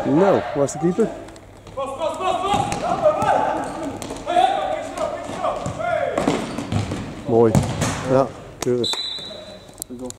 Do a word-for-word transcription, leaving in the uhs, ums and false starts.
Nou, waar is de keeper? Mooi. Ja, keurig.